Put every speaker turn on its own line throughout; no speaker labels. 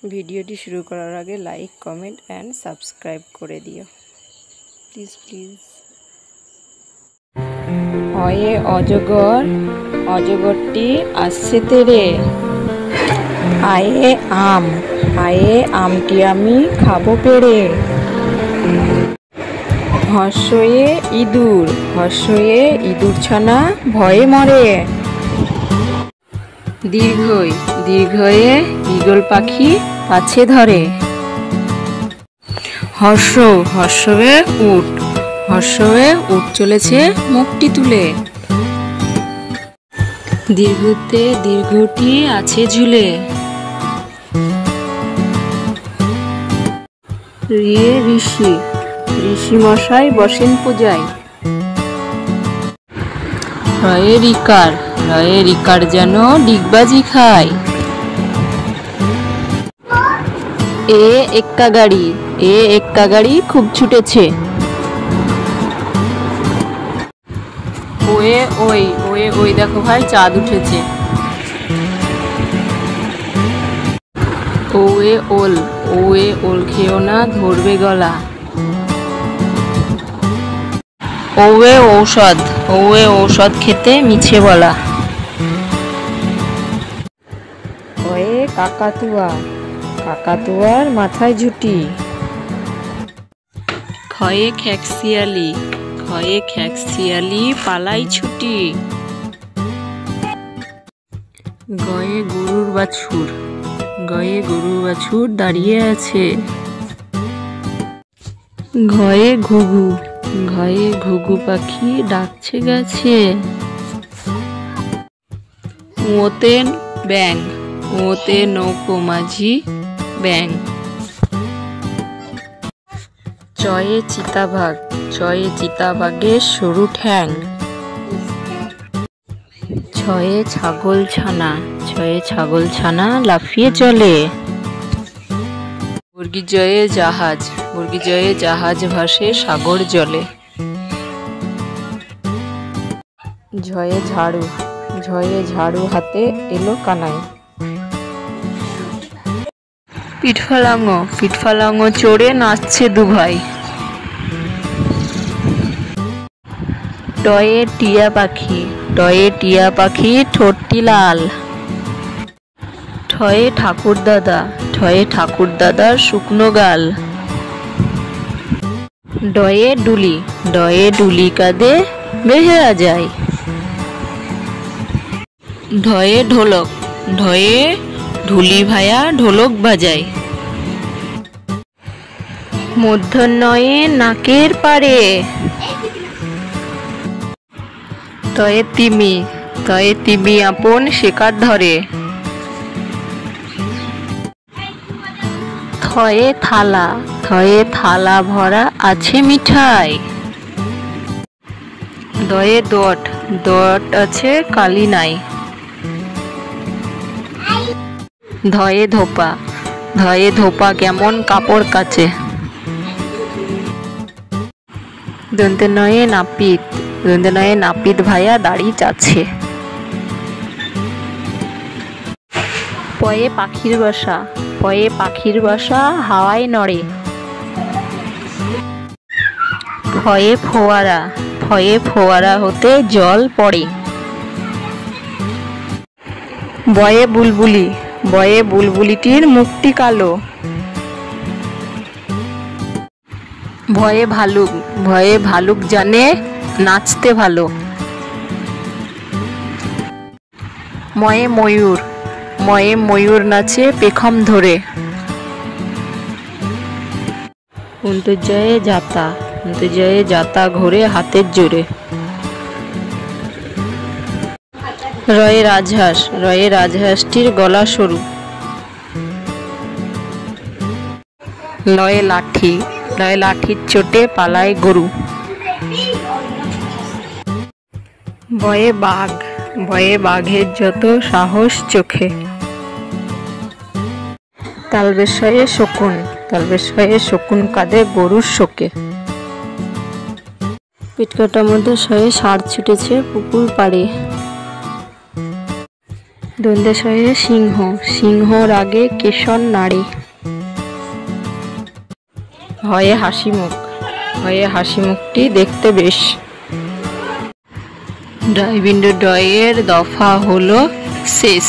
ভিডিওটি শুরু করার আগে লাইক, কমেন্ট অ্যান্ড সাবস্ক্রাইব করে দিও প্লিজ প্লিজ। হয়ে অজগর, অজগরটি আসছে তেরে। আয়ে আম, আয়ে আমটি আমি খাবো পেড়ে। হর্ষয়ে ইঁদুর, হর্ষয়ে ইঁদুর ছানা ভয়ে মরে। দীর্ঘই, দীর্ঘয়ে ঈগল পাখি পাছে ধরে। হর্ষ, হর্ষয়ে উট, হর্ষয়ে উট চলেছে মুখটি তুলে। দীর্ঘতে দীর্ঘটি আছে ঝুলে। ঋয়ে ঋষি, ঋষি মশাই বসেন পূজায়। রয়ে রিকার, রয়ে রিকার যেন ডিগবাজি খায়। এ এক্কা গাড়ি, এ এক্কা গাড়ি খুব ছুটেছে। ওয়ে ওই, ওয়ে ওই দেখো ভাই চাঁদ উঠেছে। ওয়ে ওল, ওয়ে ওল খেও না ধরবে গলা। ওয়ে ঔষধ, ওয়ে ঔষধ খেতে মিছে বলা। ওয়ে কাকাতুয়া, কাকাতুয়ার মাথায় ঝুঁটি। খয়ে খ্যাকশিয়ালি, খয়ে খ্যাকশিয়ালি পালাই ছুটি। গয়ে গরুর বাছুর, গয়ে গরুর বাছুর দাঁড়িয়ে আছে। ঘয়ে ঘুঘু, ঘয়ে ঘুঘু পাখি ডাকছে গাছে। ওতে ব্যাং, ওতে নৌকো মাঝি ব্যাং। চয়ে চিতাবাঘ, চয়ে চিতাবাঘের সরু ঠ্যাং। ছয়ে ছাগল ছানা, ছয়ে ছাগল ছানা লাফিয়ে চলে। বর্গীজয়ে জাহাজ, বর্গীজয়ে জাহাজ ভাসে সাগর জলে। ঝয়ে ঝাড়ু, ঝয়ে ঝাড়ু হাতে এলো কানাই। পিঠফালাঙ্গ, পিঠফালাঙ্গ চড়ে নাচছে দুভাই। টয়ে টিয়া পাখি, টয়ে টিয়া পাখি ঠোঁটটি লাল। ঠয়ে ঠাকুর দাদা, ঠয়ে ঠাকুর দাদার শুকনো গাল। ডয়ে ডুলি, ডয়ে ডুলি কাঁধে বেহেরা যায়। ঢয়ে ঢোলক, ঢয়ে ঢুলি ভায়া ঢোলক বাজায়। মূর্ধন্যয়ে নাকের পাড়ে। তয়ে তিমি, তয়ে তিমি আপন শিকার ধরে। থয়ে থালা, থয়ে থালা ভরা আছে মিঠাই। দয়ে দট, দট আছে কালি নাই। ধয়ে ধোপা, ধয়ে ধোপা কেমন কাপড় কাচে। দন্তে নয়ে নাপিত, দন্তে নয়ে নাপিত ভাইয়া দাড়ি চাচ্ছে। পয়ে পাখির বাসা, পয়ে পাখির বাসা হাওয়ায় নড়ে। ফয়ে ফোয়ারা, ফয়ে ফোয়ারা হতে জল পড়ে। বয়ে বুলবুলি, বয়ে বুলবুলিটির মুখটি কালো। ভয়ে ভালুক, ভয়ে ভালুক জানে নাচতে ভালো। ময়ে ময়ূর, ময়ে ময়ূর নাচে পেখম ধরে। অন্তর্জয়ে যাতা, অন্তর্জয়ে যাতা ঘোরে হাতের জোরে। রয়ে রাজহাঁস, রয়ে রাজহাঁসটির গলা সরু। লয়ে লাঠি, লয়ে লাঠির চোটে পালায় গরু। বয়ে বাঘ, বয়ে বাঘের যত সাহস চোখে। তালবেশয়ে শকুন, তালবেশয়ে শকুন কাঁধে গরুর শোকে। পিটকাটার মধ্যে শয়ে ষাঁড় ছুটেছে পুকুর পাড়ে। দন্তেশ্বরে সিংহ, সিংহর আগে কেশর নাড়ে। হয়ে হাসি মুখ, হয়ে হাসি মুখটি দেখতে বেশ। ডয়বিন্দু ডয়ের দফা হলো শেষ।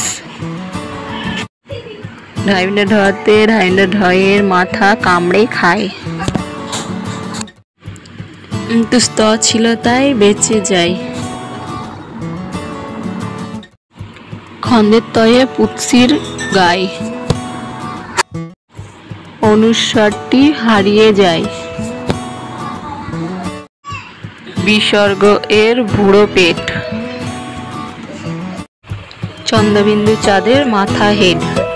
ঢাইবিন্দু ঢতে ঢাইবিন্দু ঢয়ের মাথা কামড়ে খায়। স্তু ছিল তাই বেঁচে যায়। খন্দের তয়ে পুৎসির গায়। অনুস্বারটি হারিয়ে যায়। বিসর্গ এর বুড়ো পেট। চন্দ্রবিন্দু চাঁদের মাথা হেড।